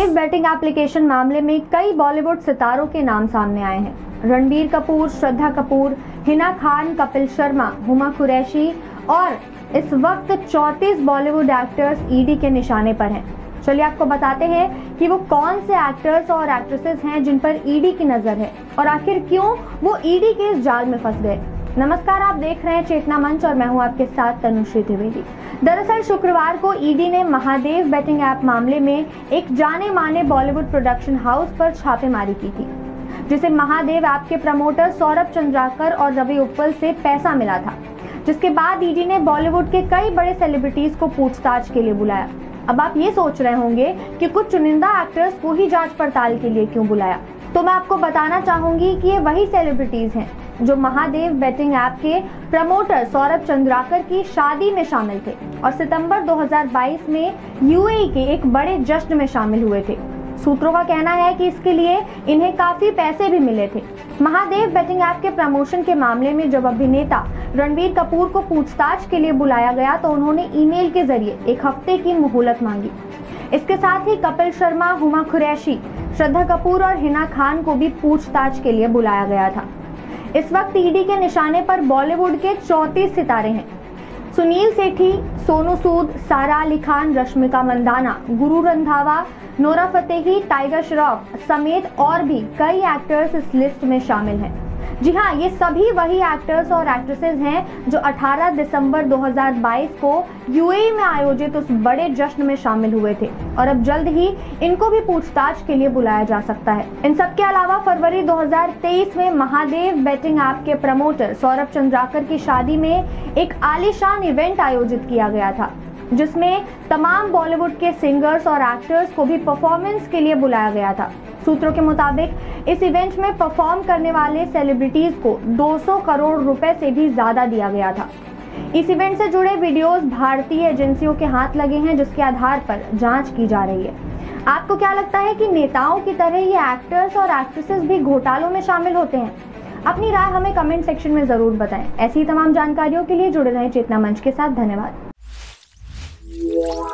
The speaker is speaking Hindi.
महादेव बेटिंग एप्लीकेशन मामले में कई बॉलीवुड सितारों के नाम सामने आए हैं। रणबीर कपूर, श्रद्धा कपूर, हिना खान, कपिल शर्मा, हुमा कुरैशी और इस वक्त 34 बॉलीवुड एक्टर्स ईडी के निशाने पर हैं। चलिए आपको बताते हैं कि वो कौन से एक्टर्स और एक्ट्रेसेस हैं जिन पर ईडी की नजर है और आखिर क्यों वो ईडी के इस जाल में फंस गए। नमस्कार, आप देख रहे हैं चेतना मंच और मैं हूं आपके साथ तनुश्री त्रिवेदी। दरअसल शुक्रवार को ईडी ने महादेव बेटिंग ऐप मामले में एक जाने माने बॉलीवुड प्रोडक्शन हाउस पर छापेमारी की थी, जिसे महादेव ऐप के प्रमोटर सौरभ चंद्राकर और रवि उप्पल से पैसा मिला था, जिसके बाद ईडी ने बॉलीवुड के कई बड़े सेलिब्रिटीज को पूछताछ के लिए बुलाया। अब आप ये सोच रहे होंगे कि कुछ चुनिंदा एक्टर्स को ही जांच पड़ताल के लिए क्यों बुलाया, तो मैं आपको बताना चाहूंगी कि ये वही सेलिब्रिटीज हैं जो महादेव बेटिंग ऐप के प्रमोटर सौरभ चंद्राकर की शादी में शामिल थे और सितंबर 2022 में यूएई के एक बड़े जश्न में शामिल हुए थे। सूत्रों का कहना है कि इसके लिए इन्हें काफी पैसे भी मिले थे। महादेव बेटिंग ऐप के प्रमोशन के मामले में जब अभिनेता रणबीर कपूर को पूछताछ के लिए बुलाया गया तो उन्होंने ईमेल के जरिए एक हफ्ते की मोहलत मांगी। इसके साथ ही कपिल शर्मा, हुमा कुरैशी, श्रद्धा कपूर और हिना खान को भी पूछताछ के लिए बुलाया गया था। इस वक्त ईडी के निशाने पर बॉलीवुड के 34 सितारे हैं। सुनील सेठी, सोनू सूद, सारा अली खान, रश्मिका मंदाना, गुरु रंधावा, नोरा फतेही, टाइगर श्रॉफ समेत और भी कई एक्टर्स इस लिस्ट में शामिल हैं। जी हाँ, ये सभी वही एक्टर्स और एक्ट्रेसेस हैं जो 18 दिसंबर 2022 को यूएई में आयोजित उस बड़े जश्न में शामिल हुए थे और अब जल्द ही इनको भी पूछताछ के लिए बुलाया जा सकता है। इन सब के अलावा फरवरी 2023 में महादेव बेटिंग ऐप के प्रमोटर सौरभ चंद्राकर की शादी में एक आलीशान इवेंट आयोजित किया गया था, जिसमें तमाम बॉलीवुड के सिंगर्स और एक्टर्स को भी परफॉर्मेंस के लिए बुलाया गया था। सूत्रों के मुताबिक इस इवेंट में परफॉर्म करने वाले सेलिब्रिटीज को 200 करोड़ रुपए से भी ज्यादा दिया गया था। इस इवेंट से जुड़े वीडियोस भारतीय एजेंसियों के हाथ लगे हैं, जिसके आधार पर जांच की जा रही है। आपको क्या लगता है कि नेताओं की तरह ये एक्टर्स और एक्ट्रेसेस भी घोटालों में शामिल होते हैं? अपनी राय हमें कमेंट सेक्शन में जरूर बताएं। ऐसी तमाम जानकारियों के लिए जुड़े रहें चेतना मंच के साथ। धन्यवाद।